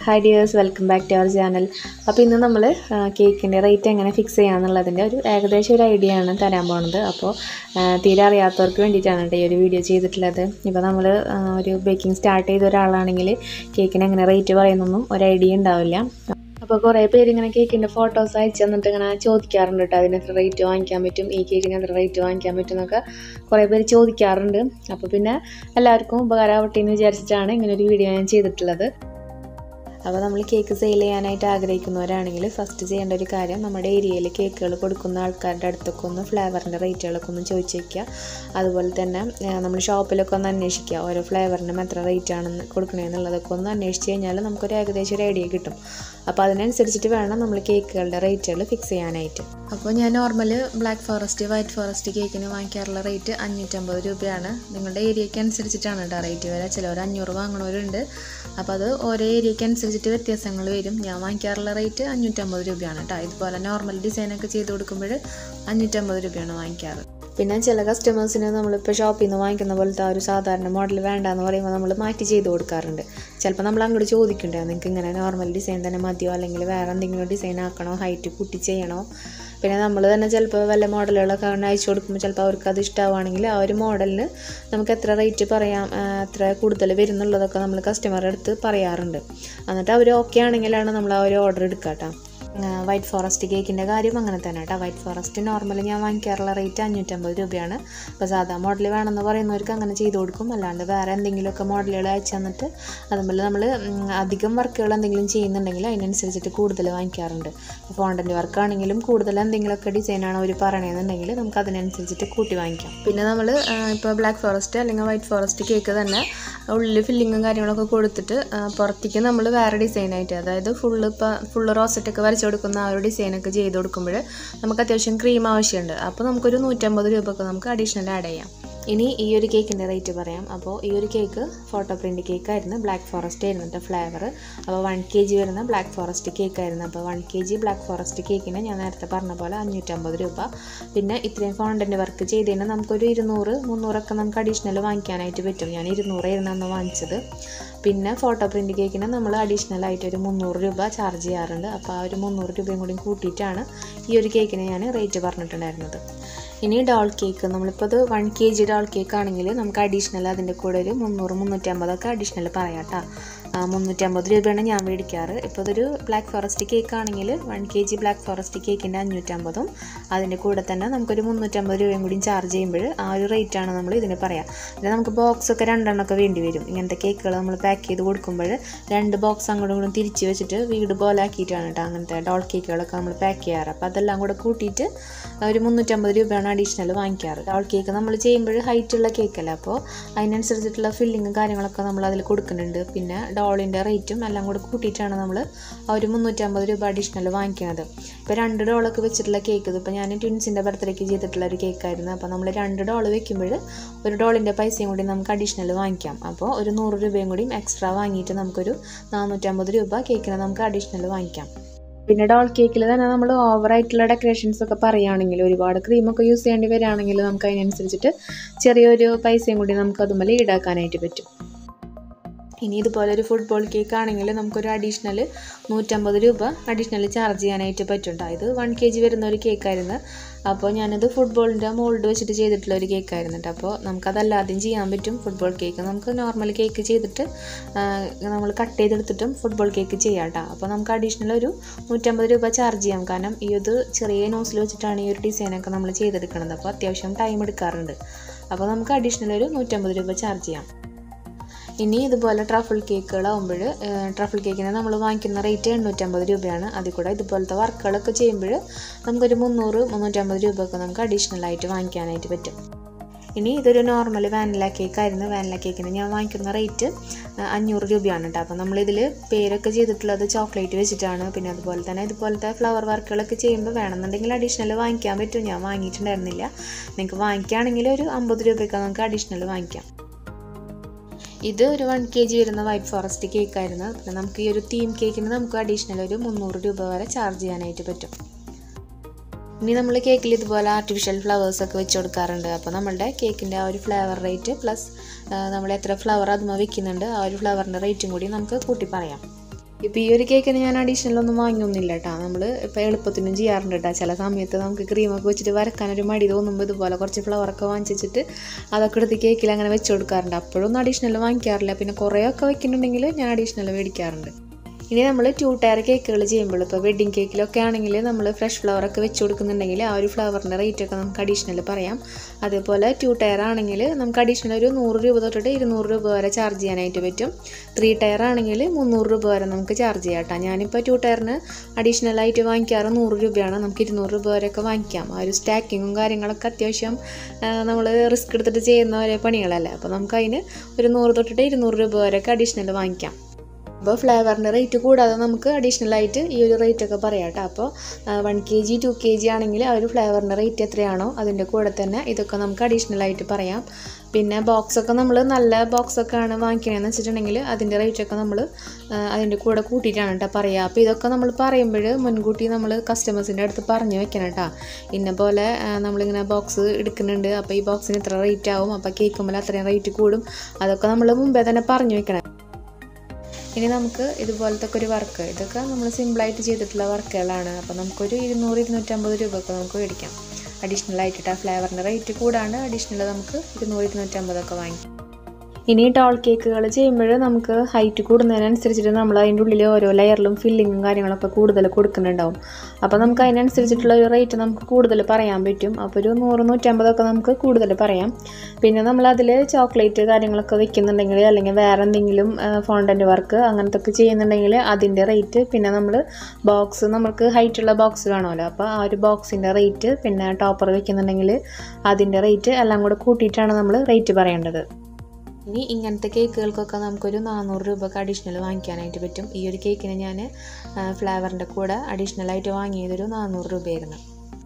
Hi dears, welcome back to our channel. അപ്പോൾ ഇന്ന് നമ്മൾ കേക്കിൻ്റെ റേറ്റ് എങ്ങനെ ഫിക്സ് ചെയ്യാന്നുള്ളതിൻ്റെ ഏകദേശം ഒരു ഐഡിയ ആണ് തരാൻ പോകുന്നത്. അപ്പോൾ തീരെ അറിയാത്തവർക്ക് വേണ്ടിയിട്ടാണ് ഈ ഒരു വീഡിയോ ചെയ്തിട്ടുള്ളത്. ഇപ്പോൾ നമ്മൾ ഒരു ബേക്കിംഗ് സ്റ്റാർട്ട് ചെയ്ത ഒരാളാണെങ്കിൽ കേക്കിന് എങ്ങനെ റേറ്റ് പറയുന്നൊന്നും ഒരു ഐഡിയ ഉണ്ടാവില്ല. അപ്പോൾ കുറേ പേര് ഇങ്ങനെ കേക്കിൻ്റെ ഫോട്ടോസ് അയച്ചു തന്നിട്ട് ഇങ്ങനെ ചോദിക്കാറുണ്ട് കേട്ടോ, അതിന് എത്ര റേറ്റ് വാങ്ങിക്കാൻ പറ്റും, ഈ കേക്കിന് എത്ര റേറ്റ് വാങ്ങിക്കാൻ പറ്റും എന്നൊക്കെ കുറേ പേര് ചോദിക്കാറുണ്ട്. അപ്പോൾ പിന്നെ എല്ലാവർക്കും ഉപകാരമാവട്ടെ എന്ന് വിചാരിച്ചിട്ടാണ് ഇങ്ങനൊരു വീഡിയോ ഞാൻ ചെയ്തിട്ടുള്ളത്. അപ്പോൾ നമ്മൾ കേക്ക് സെയിൽ ചെയ്യാനായിട്ട് ആഗ്രഹിക്കുന്നവരാണെങ്കിൽ ഫസ്റ്റ് ചെയ്യേണ്ട ഒരു കാര്യം, നമ്മുടെ ഏരിയയിൽ കേക്കുകൾ കൊടുക്കുന്ന ആൾക്കാരുടെ അടുത്തൊക്കെ ഒന്ന് ഫ്ലേവറിൻ്റെ റേറ്റുകളൊക്കെ ഒന്ന് ചോദിച്ച് വയ്ക്കുക. അതുപോലെ തന്നെ നമ്മൾ ഷോപ്പിലൊക്കെ ഒന്ന് അന്വേഷിക്കുക, ഓരോ ഫ്ലേവറിനും എത്ര റേറ്റാണെന്ന് കൊടുക്കണമെന്നുള്ളതൊക്കെ ഒന്ന് അന്വേഷിച്ച് കഴിഞ്ഞാൽ നമുക്കൊരു ഏകദേശം ഒരു ഐഡിയ കിട്ടും. അപ്പോൾ അതിനനുസരിച്ചിട്ട് വേണം നമ്മൾ കേക്കുകളുടെ റേറ്റുകൾ ഫിക്സ് ചെയ്യാനായിട്ട്. അപ്പോൾ ഞാൻ normal black forest, white forest കേക്കിന് വാങ്ങിക്കാറുള്ള റേറ്റ് 550 രൂപയാണ്. നിങ്ങളുടെ ഏരിയയ്ക്ക് അനുസരിച്ചിട്ടാണ് കേട്ടോ റേറ്റ് വരിക. ചിലവർ 500 വാങ്ങണവരുണ്ട്. അപ്പോൾ അത് ഓരോ ഏരിയയ്ക്ക് അനുസരിച്ചിട്ട് വ്യത്യാസങ്ങൾ വരും. ഞാൻ വാങ്ങിക്കാറുള്ള റേറ്റ് 550 രൂപയാണ് കേട്ടോ. ഇതുപോലെ നോർമൽ ഡിസൈനൊക്കെ ചെയ്ത് കൊടുക്കുമ്പോൾ 550 രൂപയാണ് വാങ്ങിക്കാറ്. പിന്നെ ചില കസ്റ്റമേഴ്സിന് നമ്മളിപ്പോൾ ഷോപ്പിൽ നിന്ന് വാങ്ങിക്കുന്ന പോലത്തെ ആ ഒരു സാധാരണ മോഡൽ വേണ്ടാന്ന് പറയുമ്പോൾ നമ്മൾ മാറ്റി ചെയ്ത് കൊടുക്കാറുണ്ട്. ചിലപ്പോൾ നമ്മൾ അങ്ങോട്ട് ചോദിക്കണ്ടേ, നിങ്ങൾക്ക് ഇങ്ങനെ നോർമൽ ഡിസൈൻ തന്നെ മതിയോ, അല്ലെങ്കിൽ വേറെ എന്തെങ്കിലും ഡിസൈൻ ആക്കണോ, ഹൈറ്റ് കൂട്ടി ചെയ്യണോ. പിന്നെ നമ്മൾ തന്നെ ചിലപ്പോൾ വല്ല മോഡലുകളൊക്കെ അയച്ചു കൊടുക്കുമ്പോൾ ചിലപ്പോൾ അവർക്ക് അത് ഇഷ്ടമാവുകയാണെങ്കിൽ ആ ഒരു മോഡലിന് നമുക്ക് എത്ര റേറ്റ് പറയാം, എത്ര കൂടുതൽ വരുന്നുള്ളതൊക്കെ നമ്മൾ കസ്റ്റമറുടെ അടുത്ത് പറയാറുണ്ട്. എന്നിട്ട് അവർ ഓക്കെ ആണെങ്കിലാണ് നമ്മൾ ആ ഒരു ഓർഡർ എടുക്കുക കേട്ടോ. വൈറ്റ് ഫോറസ്റ്റ് കേക്കിൻ്റെ കാര്യം അങ്ങനെ തന്നെ കേട്ടോ. വൈറ്റ് ഫോറസ്റ്റ് നോർമൽ ഞാൻ വാങ്ങിക്കാറുള്ള റേറ്റ് 550 രൂപയാണ്. അപ്പോൾ സാധാ മോഡൽ വേണമെന്ന് പറയുന്നവർക്ക് അങ്ങനെ ചെയ്ത് കൊടുക്കും. അല്ലാണ്ട് വേറെ എന്തെങ്കിലുമൊക്കെ മോഡലുകൾ അയച്ചു തന്നിട്ട് അതുപോലെ നമ്മൾ അധികം വർക്കുകൾ എന്തെങ്കിലും ചെയ്യുന്നുണ്ടെങ്കിൽ അതിനനുസരിച്ചിട്ട് കൂടുതൽ വാങ്ങിക്കാറുണ്ട്. ഫോണ്ടൻ്റ് വർക്കാണെങ്കിലും കൂടുതൽ എന്തെങ്കിലുമൊക്കെ ഡിസൈനാണ് അവർ പറയണമെന്നുണ്ടെങ്കിൽ നമുക്ക് അതിനനുസരിച്ചിട്ട് കൂട്ടി വാങ്ങിക്കാം. പിന്നെ നമ്മൾ ഇപ്പോൾ ബ്ലാക്ക് ഫോറസ്റ്റ് അല്ലെങ്കിൽ വൈറ്റ് ഫോറസ്റ്റ് കേക്ക് തന്നെ ഉള്ളിൽ ഫില്ലിങ്ങും കാര്യങ്ങളൊക്കെ കൊടുത്തിട്ട് പുറത്തേക്ക് നമ്മൾ വേറെ ഡിസൈനായിട്ട്, അതായത് ഫുള്ള് റോസറ്റൊക്കെ വരച്ച് കൊടുക്കുന്ന ആ ഒരു ഡിസൈനൊക്കെ ചെയ്ത് കൊടുക്കുമ്പോൾ നമുക്ക് അത്യാവശ്യം ക്രീം ആവശ്യമുണ്ട്. അപ്പോൾ നമുക്കൊരു 150 രൂപയൊക്കെ നമുക്ക് അഡീഷണൽ ആഡ് ചെയ്യാം. ഇനി ഈ ഒരു കേക്കിൻ്റെ റേറ്റ് പറയാം. അപ്പോൾ ഈ ഒരു കേക്ക് ഫോട്ടോ പ്രിൻ്റ് കേക്കായിരുന്നു, ബ്ലാക്ക് ഫോറസ്റ്റ് ആയിരുന്നു ഫ്ലേവർ. അപ്പോൾ 1 kg വരുന്ന ബ്ലാക്ക് ഫോറസ്റ്റ് കേക്കായിരുന്നു. അപ്പോൾ 1 kg ബ്ലാക്ക് ഫോറസ്റ്റ് കേക്കിന് ഞാൻ നേരത്തെ പറഞ്ഞ പോലെ 550 രൂപ. പിന്നെ ഇത്രയും ഫോണ്ടൻ്റ് വർക്ക് ചെയ്തതിന് നമുക്കൊരു 200-300 നമുക്ക് അഡീഷണൽ വാങ്ങിക്കാനായിട്ട് പറ്റും. ഞാൻ 200 ആയിരുന്നു അന്ന് വാങ്ങിച്ചത്. പിന്നെ ഫോട്ടോ പ്രിൻ്റ് കേക്കിന് നമ്മൾ അഡീഷണലായിട്ട് ഒരു 300 രൂപ ചാർജ് ചെയ്യാറുണ്ട്. അപ്പോൾ ആ ഒരു 300 രൂപയും കൂടി കൂട്ടിയിട്ടാണ് ഈ ഒരു കേക്കിന് ഞാൻ റേറ്റ് പറഞ്ഞിട്ടുണ്ടായിരുന്നത്. ഇനി ഡോൾ കേക്ക്, നമ്മളിപ്പോൾ അത് 1 kg ഡോൾ കേക്ക് ആണെങ്കിൽ നമുക്ക് അഡീഷണൽ അതിൻ്റെ കൂടെ ഒരു 300-350 ഒക്കെ അഡീഷണൽ പറയാം കേട്ടോ. 350 രൂപയാണ് ഞാൻ മേടിക്കാറ്. ഇപ്പോൾ ഇതൊരു ബ്ലാക്ക് ഫോറസ്റ്റ് കേക്ക് ആണെങ്കിൽ 1 kg ബ്ലാക്ക് ഫോറസ്റ്റ് കേക്കിൻ്റെ 550ഉം അതിൻ്റെ കൂടെ തന്നെ നമുക്കൊരു 350 രൂപയും കൂടി ചാർജ് ചെയ്യുമ്പോൾ ആ ഒരു റേറ്റാണ് നമ്മൾ ഇതിന് പറയാം. പിന്നെ നമുക്ക് ബോക്സൊക്കെ 2 എണ്ണമൊക്കെ വേണ്ടി വരും. ഇങ്ങനത്തെ കേക്കുകൾ നമ്മൾ പാക്ക് ചെയ്ത് കൊടുക്കുമ്പോൾ 2 ബോക്സ് അങ്ങോട്ടും ഇങ്ങോട്ടും തിരിച്ച് വെച്ചിട്ട് വീട് പോലെ ആക്കിയിട്ടാണ് കേട്ടോ അങ്ങനത്തെ ഡോൾ കേക്കുകളൊക്കെ നമ്മൾ പാക്ക് ചെയ്യാറ്. അപ്പോൾ അതെല്ലാം കൂടെ കൂട്ടിയിട്ട് ഒരു 350 രൂപയാണ് അഡീഷണൽ വാങ്ങിക്കാറ്. ഡോൾ കേക്ക് നമ്മൾ ചെയ്യുമ്പോൾ ഹൈറ്റുള്ള കേക്കല്ല, അപ്പോൾ അതിനനുസരിച്ചിട്ടുള്ള ഫില്ലിങ്ങും കാര്യങ്ങളൊക്കെ നമ്മൾ അതിൽ കൊടുക്കുന്നുണ്ട്. പിന്നെ ഡോളിൻ്റെ റേറ്റും എല്ലാം കൂടെ കൂട്ടിയിട്ടാണ് നമ്മൾ ആ ഒരു 350 രൂപ അഡീഷണൽ വാങ്ങിക്കുന്നത്. ഇപ്പോൾ 2 ഡോളൊക്കെ വെച്ചിട്ടുള്ള കേക്ക്, ഇതിപ്പോൾ ഞാൻ ട്വിൻസിൻ്റെ ബർത്ത്ഡേക്ക് ചെയ്തിട്ടുള്ള ഒരു കേക്കായിരുന്നു. അപ്പോൾ നമ്മൾ 2 ഡോൾ വെക്കുമ്പോൾ ഒരു ഡോളിൻ്റെ പൈസയും കൂടി നമുക്ക് അഡീഷണൽ വാങ്ങിക്കാം. അപ്പോൾ ഒരു 100 രൂപയും കൂടി എക്സ്ട്രാ വാങ്ങിയിട്ട് നമുക്കൊരു 450 രൂപ കേക്കിന് നമുക്ക് അഡീഷണൽ വാങ്ങിക്കാം. പിന്നെ ഡോൾ കേക്കിൽ തന്നെ നമ്മൾ ഓവറായിട്ടുള്ള ഡെക്കറേഷൻസ് ഒക്കെ പറയുകയാണെങ്കിൽ, ഒരുപാട് ക്രീമൊക്കെ യൂസ് ചെയ്യേണ്ടി വരികയാണെങ്കിൽ നമുക്ക് അതിനനുസരിച്ചിട്ട് ചെറിയൊരു പൈസയും കൂടി നമുക്ക് അതുപോലെ ഈടാക്കാനായിട്ട് പറ്റും. ഇനി ഇതുപോലെ ഒരു ഫുട്ബോൾ കേക്ക് ആണെങ്കിൽ നമുക്കൊരു അഡീഷണൽ 150 രൂപ അഡീഷണൽ ചാർജ് ചെയ്യാനായിട്ട് പറ്റും. ഇത് 1 kg വരുന്ന ഒരു കേക്കായിരുന്നു. അപ്പോൾ ഞാനത് ഫുട്ബോളിൻ്റെ മോൾഡ് വെച്ചിട്ട് ചെയ്തിട്ടുള്ള ഒരു കേക്കായിരുന്നു കേട്ടോ. അപ്പോൾ നമുക്കതല്ലാതെയും ചെയ്യാൻ പറ്റും. ഫുട്ബോൾ കേക്ക് നമുക്ക് നോർമൽ കേക്ക് ചെയ്തിട്ട് നമ്മൾ കട്ട് ചെയ്തെടുത്തിട്ടും ഫുട്ബോൾ കേക്ക് ചെയ്യാം കേട്ടോ. അപ്പോൾ നമുക്ക് അഡീഷണൽ ഒരു 150 രൂപ ചാർജ് ചെയ്യാം. കാരണം ഈ ഒരു ചെറിയ നോസിൽ വെച്ചിട്ടാണ് ഈ ഒരു ഡിസൈനൊക്കെ നമ്മൾ ചെയ്തെടുക്കുന്നത്. അപ്പോൾ അത്യാവശ്യം ടൈം എടുക്കാറുണ്ട്. അപ്പോൾ നമുക്ക് അഡീഷണൽ ഒരു 150 രൂപ ചാർജ് ചെയ്യാം. ഇനി ഇതുപോലെ ട്രഫിൾ കേക്കുകളാകുമ്പോൾ ട്രഫിൾ കേക്കിന് നമ്മൾ വാങ്ങിക്കുന്ന റേറ്റ് 850 രൂപയാണ്. അതിൽ കൂടെ ഇതുപോലത്തെ വർക്കുകളൊക്കെ ചെയ്യുമ്പോൾ നമുക്കൊരു 300-350 രൂപയൊക്കെ നമുക്ക് അഡീഷണലായിട്ട് വാങ്ങിക്കാനായിട്ട് പറ്റും. ഇനി ഇതൊരു നോർമൽ വാനില കേക്കായിരുന്നു. വാനില കേക്കിന് ഞാൻ വാങ്ങിക്കുന്ന റേറ്റ് 500 രൂപയാണ് കേട്ടോ. അപ്പോൾ നമ്മളിതിൽ പേരൊക്കെ ചെയ്തിട്ടുള്ളത് ചോക്ലേറ്റ് വെച്ചിട്ടാണ്. പിന്നെ അതുപോലെ തന്നെ ഇതുപോലത്തെ ഫ്ലവർ വർക്കുകളൊക്കെ ചെയ്യുമ്പോൾ വേണമെന്നുണ്ടെങ്കിൽ അഡീഷണൽ വാങ്ങിക്കാൻ പറ്റും. ഞാൻ വാങ്ങിയിട്ടുണ്ടായിരുന്നില്ല. നിങ്ങൾക്ക് വാങ്ങിക്കുകയാണെങ്കിൽ ഒരു 50 രൂപയൊക്കെ നമുക്ക് അഡീഷണൽ വാങ്ങിക്കാം. ഇത് ഒരു 1 kg വരുന്ന വൈറ്റ് ഫോറസ്റ്റ് കേക്കായിരുന്നു. പിന്നെ നമുക്ക് ഈ ഒരു തീം കേക്കിന് നമുക്ക് അഡീഷണൽ ഒരു 300 രൂപ വരെ ചാർജ് ചെയ്യാനായിട്ട് പറ്റും. ഇനി നമ്മൾ കേക്കിൽ ഇതുപോലെ ആർട്ടിഫിഷ്യൽ ഫ്ലവേഴ്സൊക്കെ വെച്ച് കൊടുക്കാറുണ്ട്. അപ്പോൾ നമ്മളുടെ കേക്കിൻ്റെ ആ ഒരു ഫ്ലേവർ റേറ്റ് പ്ലസ് നമ്മൾ എത്ര ഫ്ലവർ അതുമ്പോൾ വെക്കുന്നുണ്ട് ആ ഒരു ഫ്ലവറിൻ്റെ റേറ്റും കൂടി നമുക്ക് കൂട്ടി പറയാം. ഇപ്പോൾ ഈ ഒരു കേക്കിന് ഞാൻ അഡീഷണലൊന്നും വാങ്ങിയൊന്നുമില്ല കേട്ടോ. നമ്മൾ ഇപ്പോൾ എളുപ്പത്തിനും ചെയ്യാറുണ്ട് കേട്ടോ. ചില സമയത്ത് നമുക്ക് ക്രീമൊക്കെ വെച്ചിട്ട് വരക്കാനൊരു മടി തോന്നുമ്പോൾ ഇതുപോലെ കുറച്ച് ഫ്ലവറൊക്കെ വാങ്ങിച്ചിട്ട് അതൊക്കെ എടുത്ത് കേക്കിൽ അങ്ങനെ വെച്ച് കൊടുക്കാറുണ്ട്. അപ്പോഴൊന്നും അഡീഷണൽ വാങ്ങിക്കാറില്ല. പിന്നെ കുറേയൊക്കെ വെക്കുന്നുണ്ടെങ്കിൽ ഞാൻ അഡീഷണൽ മേടിക്കാറുണ്ട്. ഇനി നമ്മൾ 2 ടയർ കേക്കുകൾ ചെയ്യുമ്പോൾ ഇപ്പോൾ വെഡ്ഡിങ് കേക്കിലൊക്കെ ആണെങ്കിൽ നമ്മൾ ഫ്രഷ് ഫ്ലവറൊക്കെ വെച്ച് കൊടുക്കുന്നുണ്ടെങ്കിൽ ആ ഒരു ഫ്ലവറിൻ്റെ റേറ്റൊക്കെ നമുക്ക് അഡീഷണൽ പറയാം. അതേപോലെ 2 ടയർ ആണെങ്കിൽ നമുക്ക് അഡീഷണൽ ഒരു 100 രൂപ തൊട്ടിട്ട് 200 രൂപ വരെ ചാർജ് ചെയ്യാനായിട്ട് പറ്റും. 3 ടയർ ആണെങ്കിൽ 300 രൂപ വരെ നമുക്ക് ചാർജ് ചെയ്യാം കേട്ടോ. ഞാനിപ്പോൾ 2 ടയറിന് അഡീഷണലായിട്ട് വാങ്ങിക്കാറ് 100 രൂപയാണ്. നമുക്ക് 200 രൂപ വരെയൊക്കെ വാങ്ങിക്കാം. ആ ഒരു സ്റ്റാക്കിങ്ങും കാര്യങ്ങളൊക്കെ അത്യാവശ്യം നമ്മൾ റിസ്ക് എടുത്തിട്ട് ചെയ്യുന്ന ഒരേ പണികളല്ലേ. അപ്പോൾ നമുക്കതിന് ഒരു 100 തൊട്ടിട്ട് 200 രൂപ വരെയൊക്കെ അഡീഷണൽ വാങ്ങിക്കാം. അപ്പോൾ ഫ്ലേവറിൻ്റെ റേറ്റ് കൂടാതെ നമുക്ക് അഡീഷണലായിട്ട് ഈ ഒരു റേറ്റൊക്കെ പറയാം കേട്ടോ. അപ്പോൾ 1 kg 2 kg ആണെങ്കിൽ ആ ഒരു ഫ്ലേവറിൻ്റെ റേറ്റ് എത്രയാണോ അതിൻ്റെ കൂടെ തന്നെ ഇതൊക്കെ നമുക്ക് അഡീഷണലായിട്ട് പറയാം. പിന്നെ ബോക്സൊക്കെ നമ്മൾ നല്ല ബോക്സൊക്കെ ആണ് വാങ്ങിക്കണമെന്ന് വെച്ചിട്ടുണ്ടെങ്കിൽ അതിൻ്റെ റേറ്റൊക്കെ നമ്മൾ അതിൻ്റെ കൂടെ കൂട്ടിയിട്ടാണ് കേട്ടോ പറയുക. അപ്പോൾ ഇതൊക്കെ നമ്മൾ പറയുമ്പോൾ മുൻകൂട്ടി നമ്മൾ കസ്റ്റമേഴ്സിൻ്റെ അടുത്ത് പറഞ്ഞു വെക്കണം കേട്ടോ. ഇന്ന പോലെ നമ്മളിങ്ങനെ ബോക്സ് എടുക്കുന്നുണ്ട്, അപ്പോൾ ഈ ബോക്സിന് ഇത്ര റേറ്റ് ആവും, അപ്പോൾ കേൾക്കുമ്പോൾ അത്രയും റേറ്റ് കൂടും. അതൊക്കെ നമ്മൾ മുമ്പേ തന്നെ പറഞ്ഞു വെക്കണം. ഇനി നമുക്ക് ഇതുപോലത്തെ ഒരു വർക്ക്, ഇതൊക്കെ നമ്മൾ സിമ്പിളായിട്ട് ചെയ്തിട്ടുള്ള വർക്കുകളാണ്. അപ്പോൾ നമുക്കൊരു 200-250 രൂപയൊക്കെ നമുക്ക് മേടിക്കാം അഡീഷണലായിട്ട്. ഫ്ലേവറിൻ്റെ റേറ്റ് കൂടാണ്ട് അഡീഷണൽ നമുക്ക് 200-250 ഒക്കെ വാങ്ങിക്കാം. ഇനി ടോൾ കേക്കുകൾ ചെയ്യുമ്പോൾ നമുക്ക് ഹൈറ്റ് കൂടുന്നതിനനുസരിച്ചിട്ട് നമ്മൾ അതിൻ്റെ ഉള്ളിൽ ഓരോ ലെയറിലും ഫില്ലിങ്ങും കാര്യങ്ങളൊക്കെ കൂടുതൽ കൊടുക്കുന്നുണ്ടാവും. അപ്പോൾ നമുക്ക് അതിനനുസരിച്ചിട്ടുള്ള ഒരു റേറ്റ് നമുക്ക് കൂടുതൽ പറയാൻ പറ്റും. അപ്പോൾ ഒരു 100-150 ഒക്കെ നമുക്ക് കൂടുതൽ പറയാം. പിന്നെ നമ്മളതിൽ ചോക്ലേറ്റ് കാര്യങ്ങളൊക്കെ വെക്കുന്നുണ്ടെങ്കിൽ അല്ലെങ്കിൽ വേറെ എന്തെങ്കിലും ഫോണ്ടൻ്റ് വർക്ക് അങ്ങനത്തെ ഒക്കെ ചെയ്യുന്നുണ്ടെങ്കിൽ അതിൻ്റെ റേറ്റ്, പിന്നെ നമ്മൾ ബോക്സ് നമുക്ക് ഹൈറ്റുള്ള ബോക്സ് വേണമല്ലോ, അപ്പോൾ ആ ഒരു ബോക്സിൻ്റെ റേറ്റ്, പിന്നെ ടോപ്പർ വെക്കുന്നുണ്ടെങ്കിൽ അതിൻ്റെ റേറ്റ് എല്ലാം കൂടെ കൂട്ടിയിട്ടാണ് നമ്മൾ റേറ്റ് പറയേണ്ടത്. ഇനി ഇങ്ങനത്തെ കേക്കുകൾക്കൊക്കെ നമുക്കൊരു 400 രൂപയ്ക്ക് അഡീഷണൽ വാങ്ങിക്കാനായിട്ട് പറ്റും. ഈ ഒരു കേക്കിന് ഞാൻ ഫ്ലേവറിൻ്റെ കൂടെ അഡീഷണലായിട്ട് വാങ്ങിയതൊരു 400 രൂപയായിരുന്നു.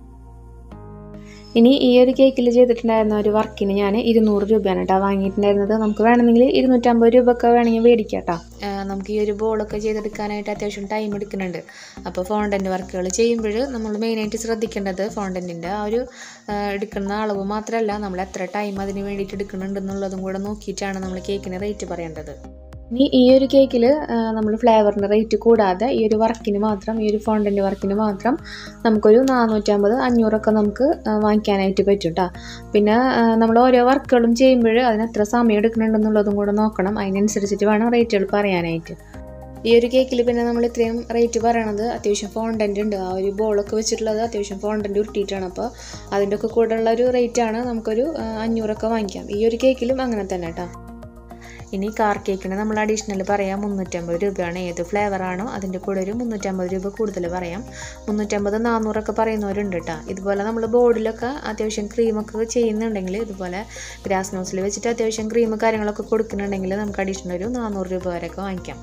ഇനി ഈ ഒരു കേക്കിൽ ചെയ്തിട്ടുണ്ടായിരുന്ന ഒരു വർക്കിന് ഞാൻ 200 രൂപയാണ് കേട്ടോ വാങ്ങിയിട്ടുണ്ടായിരുന്നത്. നമുക്ക് വേണമെങ്കിൽ 250 രൂപയൊക്കെ വേണമെങ്കിൽ മേടിക്കാം കേട്ടോ. നമുക്ക് ഈ ഒരു ബോളൊക്കെ ചെയ്തെടുക്കാനായിട്ട് അത്യാവശ്യം ടൈം എടുക്കുന്നുണ്ട്. അപ്പോൾ ഫോണ്ടൻ്റ് വർക്കുകൾ ചെയ്യുമ്പോൾ നമ്മൾ മെയിനായിട്ട് ശ്രദ്ധിക്കേണ്ടത് ഫോണ്ടൻറ്റിൻ്റെ ആ ഒരു എടുക്കുന്ന അളവ് മാത്രമല്ല, നമ്മൾ എത്ര ടൈം അതിന് വേണ്ടിയിട്ട് എടുക്കുന്നുണ്ടെന്നുള്ളതും കൂടെ നോക്കിയിട്ടാണ് നമ്മൾ കേക്കിന് റേറ്റ് പറയേണ്ടത്. ഇനി ഈ ഒരു കേക്കിൽ നമ്മൾ ഫ്ലേവറിൻ്റെ റേറ്റ് കൂടാതെ ഈ ഒരു വർക്കിന് മാത്രം, ഈ ഒരു ഫോണ്ടൻ്റ് വർക്കിന് മാത്രം നമുക്കൊരു 450-500 ഒക്കെ നമുക്ക് വാങ്ങിക്കാനായിട്ട് പറ്റും കേട്ടോ. പിന്നെ നമ്മൾ ഓരോ വർക്കുകളും ചെയ്യുമ്പോൾ അതിന് എത്ര സമയം എടുക്കുന്നുണ്ടെന്നുള്ളതും കൂടെ നോക്കണം. അതിനനുസരിച്ചിട്ട് വേണം റേറ്റുകൾ പറയാനായിട്ട്. ഈ ഒരു കേക്കിൽ പിന്നെ നമ്മൾ ഇത്രയും റേറ്റ് പറയണത് അത്യാവശ്യം ഫോണ്ടൻ്റ് ഉണ്ട്. ആ ഒരു ബോളൊക്കെ വെച്ചിട്ടുള്ളത് അത്യാവശ്യം ഫോണ്ടൻ്റ് ഉരുട്ടിയിട്ടാണ്. അപ്പോൾ അതിൻ്റെ ഒക്കെ കൂടെ ഉള്ള ഒരു റേറ്റാണ് നമുക്കൊരു 500 ഒക്കെ വാങ്ങിക്കാം. ഈ ഒരു കേക്കിലും അങ്ങനെ തന്നെ കേട്ടോ. ഇനി കാർ കേക്കിന് നമ്മൾ അഡീഷണൽ പറയാം 350 രൂപയാണ്. ഏത് ഫ്ലേവറാണോ അതിൻ്റെ കൂടെ ഒരു 350 രൂപ കൂടുതൽ പറയാം. 350-400 ഒക്കെ പറയുന്നവരുണ്ട് കേട്ടോ. ഇതുപോലെ നമ്മൾ ബോർഡിലൊക്കെ അത്യാവശ്യം ക്രീമൊക്കെ ചെയ്യുന്നുണ്ടെങ്കിൽ, ഇതുപോലെ ഗ്രാസ് നോസിൽ വെച്ചിട്ട് അത്യാവശ്യം ക്രീം കാര്യങ്ങളൊക്കെ കൊടുക്കുന്നുണ്ടെങ്കിൽ നമുക്ക് അഡീഷണൽ ഒരു 400 രൂപ വരെയൊക്കെ വാങ്ങിക്കാം.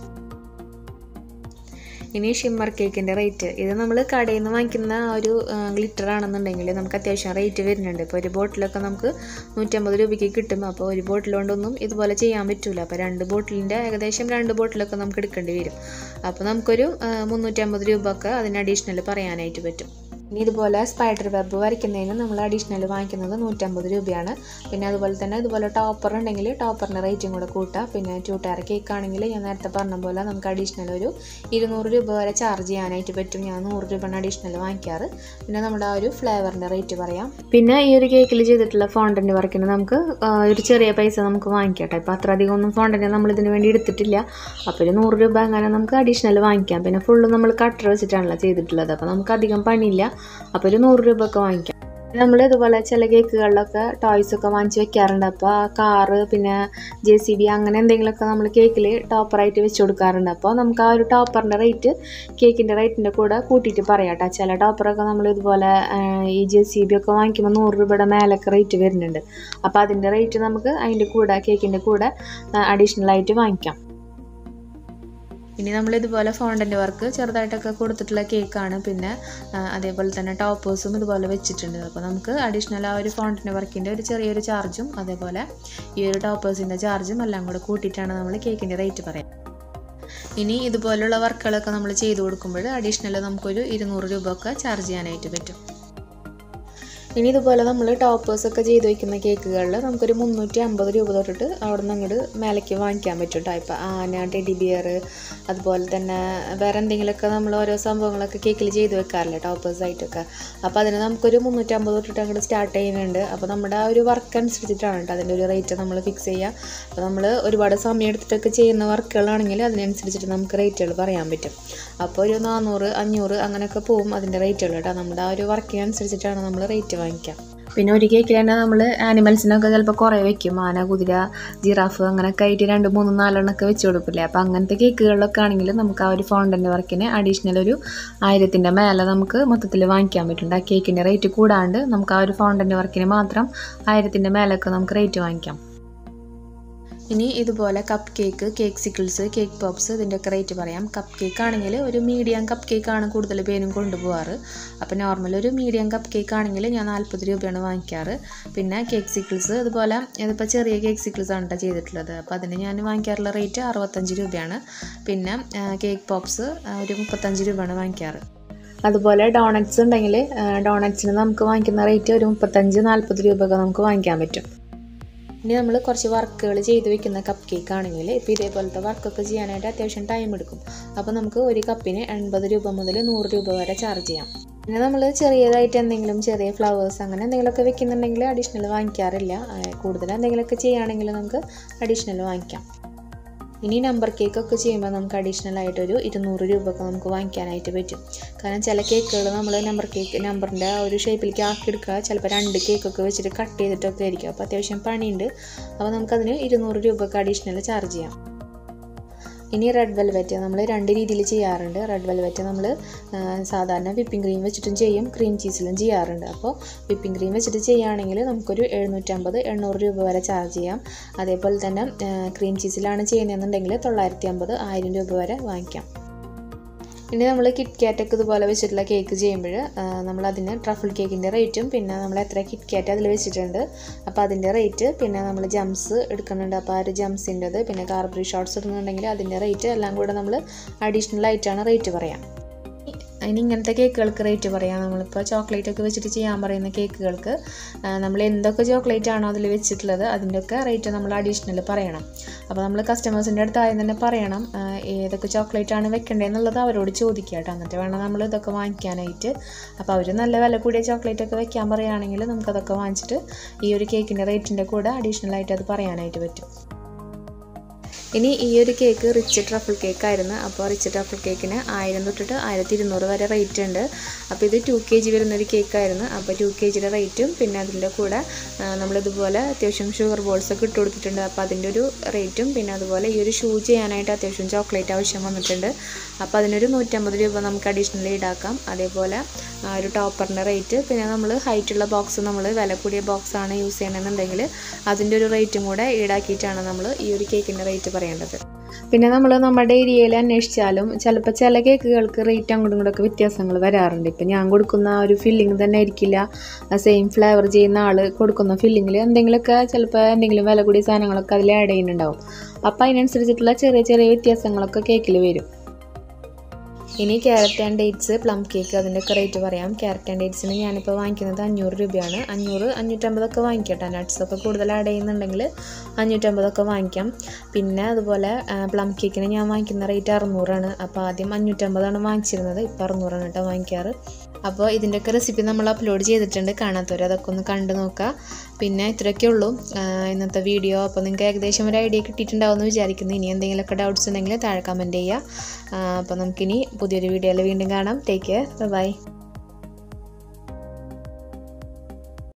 ഇനി ഷിമ്മർ കേക്കിൻ്റെ റേറ്റ്, ഇത് നമ്മൾ കടയിൽ നിന്ന് വാങ്ങിക്കുന്ന ഒരു ഗ്ലിറ്റർ ആണെന്നുണ്ടെങ്കിൽ നമുക്ക് അത്യാവശ്യം റേറ്റ് വരുന്നുണ്ട്. ഇപ്പോൾ ഒരു ബോട്ടിലൊക്കെ നമുക്ക് 150 രൂപയ്ക്ക് കിട്ടും. അപ്പോൾ ഒരു ബോട്ടിൽ കൊണ്ടൊന്നും ഇതുപോലെ ചെയ്യാൻ പറ്റില്ല. അപ്പോൾ 2 ബോട്ടിലിൻ്റെ ഏകദേശം 2 ബോട്ടിലൊക്കെ നമുക്ക് എടുക്കേണ്ടി വരും. അപ്പോൾ നമുക്കൊരു 350 രൂപ ഒക്കെ അതിന് അഡീഷണൽ പറയാനായിട്ട് പറ്റും. ഇനി ഇതുപോലെ സ്പൈഡർ വെബ് വരയ്ക്കുന്നതിന് നമ്മൾ അഡീഷണൽ വാങ്ങിക്കുന്നത് 150 രൂപയാണ്. പിന്നെ അതുപോലെ തന്നെ ഇതുപോലെ ടോപ്പർ ഉണ്ടെങ്കിൽ ടോപ്പറിൻ്റെ റേറ്റും കൂടെ കൂട്ടാം. പിന്നെ 2 ടയർ കേക്ക് ആണെങ്കിൽ ഞാൻ നേരത്തെ പറഞ്ഞ പോലെ നമുക്ക് അഡീഷണൽ ഒരു 200 രൂപ വരെ ചാർജ് ചെയ്യാനായിട്ട് പറ്റും. ഞാൻ 100 രൂപയാണ് അഡീഷണൽ വാങ്ങിക്കാറ്. പിന്നെ നമ്മുടെ ആ ഒരു ഫ്ലേവറിൻ്റെ റേറ്റ് പറയാം. പിന്നെ ഈ ഒരു കേക്കിൽ ചെയ്തിട്ടുള്ള ഫോണ്ടൻ്റ് വർക്കിന് നമുക്ക് ഒരു ചെറിയ പൈസ നമുക്ക് വാങ്ങിക്കട്ടെ. ഇപ്പോൾ അത്ര അധികം ഒന്നും ഫോണ്ടൻ്റ് നമ്മളിതിന് വേണ്ടി എടുത്തിട്ടില്ല. അപ്പോൾ ഒരു 100 രൂപ അങ്ങനെ നമുക്ക് അഡീഷണൽ വാങ്ങിക്കാം. പിന്നെ ഫുള്ള് നമ്മൾ കട്ടർ വെച്ചിട്ടാണല്ലോ ചെയ്തിട്ടുള്ളത്. അപ്പോൾ നമുക്ക് അധികം പണിയില്ല. അപ്പോൾ ഒരു 100 രൂപ ഒക്കെ വാങ്ങിക്കാം. നമ്മൾ ഇതുപോലെ ചില കേക്കുകളിലൊക്കെ ടോയ്സൊക്കെ വാങ്ങിച്ച് വെക്കാറുണ്ട്. അപ്പോൾ കാറ്, പിന്നെ JCB അങ്ങനെ എന്തെങ്കിലുമൊക്കെ നമ്മൾ കേക്കിൽ ടോപ്പറായിട്ട് വെച്ച് കൊടുക്കാറുണ്ട്. അപ്പോൾ നമുക്ക് ആ ഒരു ടോപ്പറിൻ്റെ റേറ്റ് കേക്കിൻ്റെ റേറ്റിൻ്റെ കൂടെ കൂട്ടിയിട്ട് പറയാം കേട്ടോ. ചില ടോപ്പറൊക്കെ നമ്മൾ ഇതുപോലെ ഈ JCB ഒക്കെ വാങ്ങിക്കുമ്പോൾ 100 രൂപയുടെ മേലൊക്കെ റേറ്റ് വരുന്നുണ്ട്. അപ്പോൾ അതിൻ്റെ റേറ്റ് നമുക്ക് അതിൻ്റെ കൂടെ കേക്കിൻ്റെ കൂടെ അഡീഷണലായിട്ട് വാങ്ങിക്കാം. ഇനി നമ്മളിതുപോലെ ഫോണ്ടൻ്റ് വർക്ക് ചെറുതായിട്ടൊക്കെ കൊടുത്തിട്ടുള്ള കേക്കാണ്. പിന്നെ അതേപോലെ തന്നെ ടോപ്പേഴ്സും ഇതുപോലെ വെച്ചിട്ടുണ്ട്. അപ്പോൾ നമുക്ക് അഡീഷണൽ ആ ഒരു ഫോണ്ടൻ്റ് വർക്കിൻ്റെ ഒരു ചെറിയൊരു ചാർജും അതേപോലെ ഈ ഒരു ടോപ്പേഴ്സിൻ്റെ ചാർജും എല്ലാം കൂടെ കൂട്ടിയിട്ടാണ് നമ്മൾ കേക്കിൻ്റെ റേറ്റ് പറയുന്നത്. ഇനി ഇതുപോലുള്ള വർക്കുകളൊക്കെ നമ്മൾ ചെയ്ത് കൊടുക്കുമ്പോൾ അഡീഷണൽ നമുക്കൊരു 200 രൂപ ഒക്കെ ചാർജ് ചെയ്യാനായിട്ട് പറ്റും. ഇനി ഇതുപോലെ നമ്മൾ ടോപ്പേഴ്സൊക്കെ ചെയ്ത് വയ്ക്കുന്ന കേക്കുകളിൽ നമുക്കൊരു 350 രൂപ തൊട്ടിട്ട് അവിടെ നിന്ന് അങ്ങോട്ട് മേലേക്ക് വാങ്ങിക്കാൻ പറ്റും കേട്ടോ. ഇപ്പോൾ ആന, ടെഡി ബിയർ, അതുപോലെ തന്നെ വേറെ എന്തെങ്കിലുമൊക്കെ നമ്മൾ ഓരോ സംഭവങ്ങളൊക്കെ കേക്കിൽ ചെയ്ത് വെക്കാറില്ലേ ടോപ്പേഴ്സായിട്ടൊക്കെ. അപ്പോൾ അതിന് നമുക്കൊരു 350 തൊട്ടിട്ട് അങ്ങോട്ട് സ്റ്റാർട്ട് ചെയ്യുന്നുണ്ട്. അപ്പോൾ നമ്മുടെ ആ ഒരു വർക്ക് അനുസരിച്ചിട്ടാണ് കേട്ടോ അതിൻ്റെ ഒരു റേറ്റ് നമ്മൾ ഫിക്സ് ചെയ്യുക. അപ്പോൾ നമ്മൾ ഒരുപാട് സമയം എടുത്തിട്ടൊക്കെ ചെയ്യുന്ന വർക്കുകളാണെങ്കിൽ അതിനനുസരിച്ചിട്ട് നമുക്ക് റേറ്റുകൾ പറയാൻ പറ്റും. അപ്പോൾ ഒരു 400, 500 അങ്ങനെയൊക്കെ പോവും അതിൻ്റെ റേറ്റുകൾ കേട്ടോ. നമ്മുടെ ആ ഒരു വർക്കിനനുസരിച്ചിട്ടാണ് നമ്മൾ റേറ്റ് വാങ്ങിക്കുക. പിന്നെ ഒരു കേക്കിൽ തന്നെ നമ്മൾ ആനിമൽസിനൊക്കെ ചിലപ്പോൾ കുറേ വെക്കും. ആന, കുതിര, ജിറാഫ് അങ്ങനെയൊക്കെ ആയിട്ട് 2, 3, 4 എണ്ണമൊക്കെ വെച്ച് കൊടുക്കില്ലേ. അപ്പോൾ അങ്ങനത്തെ കേക്കുകളിലൊക്കെ ആണെങ്കിൽ നമുക്ക് ആ ഒരു ഫോണ്ടൻ്റെ വർക്കിന് അഡീഷണൽ ഒരു 1000-ൻ്റെ മേലെ നമുക്ക് മൊത്തത്തിൽ വാങ്ങിക്കാൻ പറ്റും. ആ കേക്കിൻ്റെ റേറ്റ് കൂടാണ്ട് നമുക്ക് ആ ഒരു ഫോണ്ടൻ്റെ വർക്കിന് മാത്രം 1000-ൻ്റെ മേലൊക്കെ നമുക്ക് റേറ്റ് വാങ്ങിക്കാം. ഇനി ഇതുപോലെ cupcake, cakesicles, cake pops ഇതിൻ്റെയൊക്കെ റേറ്റ് പറയാം. കപ്പ് കേക്ക് ആണെങ്കിൽ ഒരു മീഡിയം കപ്പ് കേക്കാണ് കൂടുതൽ പേരും കൊണ്ടുപോകാറ്. അപ്പോൾ നോർമൽ ഒരു മീഡിയം കപ്പ് കേക്ക് ആണെങ്കിൽ ഞാൻ 40 രൂപയാണ് വാങ്ങിക്കാറ്. പിന്നെ കേക്ക് സിക്കിൾസ് ഇതുപോലെ ഇതിപ്പോൾ ചെറിയ കേക്ക് സിക്കിൾസ് ആണ് കേട്ടോ ചെയ്തിട്ടുള്ളത്. അപ്പോൾ അതിന് ഞാൻ വാങ്ങിക്കാറുള്ള റേറ്റ് 65 രൂപയാണ്. പിന്നെ കേക്ക് പോപ്സ് ഒരു 35 രൂപയാണ് വാങ്ങിക്കാറ്. അതുപോലെ ഡോണറ്റ്സ് ഉണ്ടെങ്കിൽ ഡോണറ്റ്സിന് നമുക്ക് വാങ്ങിക്കുന്ന റേറ്റ് ഒരു 35-40 രൂപയൊക്കെ നമുക്ക് വാങ്ങിക്കാൻ പറ്റും. ഇനി നമ്മൾ കുറച്ച് വർക്കുകൾ ചെയ്ത് വെക്കുന്ന കപ്പ് കേക്ക് ആണെങ്കിൽ ഇപ്പോൾ ഇതേപോലത്തെ വർക്കൊക്കെ ചെയ്യാനായിട്ട് അത്യാവശ്യം ടൈം എടുക്കും. അപ്പോൾ നമുക്ക് ഒരു കപ്പിന് 80 രൂപ മുതൽ 100 രൂപ വരെ ചാർജ് ചെയ്യാം. പിന്നെ നമ്മൾ ചെറിയതായിട്ട് എന്തെങ്കിലും ചെറിയ ഫ്ലവേഴ്സ് അങ്ങനെ എന്തെങ്കിലുമൊക്കെ വെക്കുന്നുണ്ടെങ്കിൽ അഡീഷണൽ വാങ്ങിക്കാറില്ല. കൂടുതൽ എന്തെങ്കിലുമൊക്കെ ചെയ്യുകയാണെങ്കിൽ നമുക്ക് അഡീഷണൽ വാങ്ങിക്കാം. ഇനി നമ്പർ കേക്കൊക്കെ ചെയ്യുമ്പോൾ നമുക്ക് അഡീഷണൽ ഒരു 200 രൂപയൊക്കെ നമുക്ക് വാങ്ങിക്കാനായിട്ട് പറ്റും. കാരണം ചില കേക്കുകൾ നമ്മൾ നമ്പറിൻ്റെ ആ ഒരു ഷേപ്പിലേക്ക് ആക്കിയെടുക്കുക ചിലപ്പോൾ 2 കേക്കൊക്കെ വെച്ചിട്ട് കട്ട് ചെയ്തിട്ടൊക്കെ ആയിരിക്കും. അപ്പോൾ അത്യാവശ്യം പണിയുണ്ട്. അപ്പോൾ നമുക്കതിന് 200 രൂപയൊക്കെ അഡീഷണൽ ചാർജ് ചെയ്യാം. ഇനി റെഡ് വെൽവെറ്റ് നമ്മൾ 2 രീതിയിൽ ചെയ്യാറുണ്ട്. റെഡ് വെൽവെറ്റ് നമ്മൾ സാധാരണ വിപ്പിംഗ് ക്രീം വെച്ചിട്ടും ചെയ്യും, ക്രീം ചീസിലും ചെയ്യാറുണ്ട്. അപ്പോൾ വിപ്പിംഗ് ക്രീം വെച്ചിട്ട് ചെയ്യുകയാണെങ്കിൽ നമുക്കൊരു 750-800 രൂപ വരെ ചാർജ് ചെയ്യാം. അതേപോലെ തന്നെ ക്രീം ചീസിലാണ് ചെയ്യുന്നതെന്നുണ്ടെങ്കിൽ 950, 1000 രൂപ വരെ വാങ്ങിക്കാം. ഇനി നമ്മൾ കിറ്റ് കാറ്റൊക്കെ ഇതുപോലെ വെച്ചിട്ടുള്ള കേക്ക് ചെയ്യുമ്പോൾ നമ്മളതിന് ട്രഫിൾ കേക്കിൻ്റെ റേറ്റും പിന്നെ നമ്മൾ എത്ര കിറ്റ് കാറ്റ് അതിൽ വെച്ചിട്ടുണ്ട് അപ്പോൾ അതിൻ്റെ റേറ്റ്, പിന്നെ നമ്മൾ ജംസ് എടുക്കുന്നുണ്ട് അപ്പോൾ ആ ഒരു ജംസിൻ്റെത്, പിന്നെ കാർബറി ഷോട്ട്സ് ഇടുന്നുണ്ടെങ്കിൽ അതിൻ്റെ റേറ്റ് എല്ലാം കൂടെ നമ്മൾ അഡീഷണൽ ആയിട്ടാണ് റേറ്റ് പറയാം. അതിന് ഇങ്ങനത്തെ കേക്കുകൾക്ക് റേറ്റ് പറയാം. നമ്മളിപ്പോൾ ചോക്ലേറ്റ് ഒക്കെ വെച്ചിട്ട് ചെയ്യാൻ പറയുന്ന കേക്കുകൾക്ക് നമ്മൾ എന്തൊക്കെ ചോക്ലേറ്റ് ആണോ അതിൽ വെച്ചിട്ടുള്ളത് അതിൻ്റെയൊക്കെ റേറ്റ് നമ്മൾ അഡീഷണൽ പറയണം. അപ്പോൾ നമ്മൾ കസ്റ്റമേഴ്സിൻ്റെ അടുത്ത് ആദ്യം തന്നെ പറയണം ഏതൊക്കെ ചോക്ലേറ്റ് ആണ് വെക്കേണ്ടതെന്നുള്ളത് അവരോട് ചോദിക്കുക കേട്ടോ. എന്നിട്ട് വേണം നമ്മൾ ഇതൊക്കെ വാങ്ങിക്കാനായിട്ട്. അപ്പോൾ അവർ നല്ല വില കൂടിയ ചോക്ലേറ്റ് ഒക്കെ വെക്കാൻ പറയുകയാണെങ്കിൽ നമുക്കതൊക്കെ വാങ്ങിച്ചിട്ട് ഈ ഒരു കേക്കിൻ്റെ റേറ്റിൻ്റെ കൂടെ അഡീഷണൽ ആയിട്ട് അത് പറയാനായിട്ട് പറ്റും. ഇനി ഈ ഒരു കേക്ക് റിച്ച് ട്രഫിൾ കേക്കായിരുന്നു. അപ്പോൾ റിച്ച് ട്രഫിൾ കേക്കിന് 1000 തൊട്ടിട്ട് 1200 വരെ റേറ്റ് ഉണ്ട്. അപ്പോൾ ഇത് 2 kg വരുന്നൊരു കേക്കായിരുന്നു. അപ്പോൾ 2 kgയുടെ റേറ്റും പിന്നെ അതിൻ്റെ കൂടെ നമ്മളിതുപോലെ അത്യാവശ്യം ഷുഗർ ബോൾസൊക്കെ ഇട്ട് കൊടുത്തിട്ടുണ്ട്. അപ്പോൾ അതിൻ്റെ ഒരു റേറ്റും പിന്നെ അതുപോലെ ഈ ഒരു ഷൂ ചെയ്യാനായിട്ട് അത്യാവശ്യം ചോക്ലേറ്റ് ആവശ്യം വന്നിട്ടുണ്ട്. അപ്പോൾ അതിനൊരു 150 രൂപ നമുക്ക് അഡീഷണലി ഈടാക്കാം. അതേപോലെ ഒരു ടോപ്പറിൻ്റെ റേറ്റ്, പിന്നെ നമ്മൾ ഹൈറ്റുള്ള ബോക്സ് നമ്മൾ വില കൂടിയ ബോക്സാണ് യൂസ് ചെയ്യണമെന്നുണ്ടെങ്കിൽ അതിൻ്റെ ഒരു റേറ്റും കൂടെ ഈടാക്കിയിട്ടാണ് നമ്മൾ ഈ ഒരു കേക്കിൻ്റെ റേറ്റ് പറയേണ്ടത്. പിന്നെ നമ്മൾ നമ്മുടെ ഏരിയയിൽ അന്വേഷിച്ചാലും ചിലപ്പോൾ ചില കേക്കുകൾക്ക് റേറ്റ് അങ്ങോട്ടും ഇങ്ങോട്ടൊക്കെ വ്യത്യാസങ്ങൾ വരാറുണ്ട്. ഇപ്പം ഞാൻ കൊടുക്കുന്ന ഒരു ഫില്ലിങ് തന്നെ ആയിരിക്കില്ല സെയിം ഫ്ലേവർ ചെയ്യുന്ന ആൾ കൊടുക്കുന്ന ഫില്ലിങ്ങിൽ എന്തെങ്കിലുമൊക്കെ ചിലപ്പോൾ എന്തെങ്കിലും വില കൂടിയ സാധനങ്ങളൊക്കെ അതിൽ ആഡ് ചെയ്യുന്നുണ്ടാവും. അപ്പോൾ അതിനനുസരിച്ചിട്ടുള്ള ചെറിയ ചെറിയ വ്യത്യാസങ്ങളൊക്കെ കേക്കിൽ വരും. ഇനി carrot and dates, plum cake അതിൻ്റെയൊക്കെ റേറ്റ് പറയാം. ക്യാരറ്റ് ആൻഡ് ഡേറ്റ്സിന് ഞാനിപ്പോൾ വാങ്ങിക്കുന്നത് 500 രൂപയാണ്. 500-550 വാങ്ങിക്കട്ടെ. നട്ട്സൊക്കെ കൂടുതൽ ആഡ് ചെയ്യുന്നുണ്ടെങ്കിൽ 550 വാങ്ങിക്കാം. പിന്നെ അതുപോലെ പ്ലം കേക്കിന് ഞാൻ വാങ്ങിക്കുന്ന റേറ്റ് 600 അപ്പോൾ ആദ്യം 550 വാങ്ങിച്ചിരുന്നത്, ഇപ്പോൾ 600 കേട്ടോ വാങ്ങിക്കാറ്. അപ്പോൾ ഇതിൻ്റെയൊക്കെ റെസിപ്പി നമ്മൾ അപ്ലോഡ് ചെയ്തിട്ടുണ്ട്, കാണാത്തവർ അതൊക്കെ ഒന്ന് കണ്ടു നോക്കുക. പിന്നെ ഇത്രയൊക്കെ ഉള്ളൂ ഇന്നത്തെ വീഡിയോ. അപ്പോൾ നിങ്ങൾക്ക് ഏകദേശം ഒരു ഐഡിയ കിട്ടിയിട്ടുണ്ടാവുമെന്ന് വിചാരിക്കുന്നു. ഇനി എന്തെങ്കിലുമൊക്കെ ഡൗട്ട്സ് ഉണ്ടെങ്കിൽ താഴെ കമൻറ്റ് ചെയ്യുക. അപ്പോൾ നമുക്കിനി പുതിയൊരു വീഡിയോയിൽ വീണ്ടും കാണാം. Take care, by.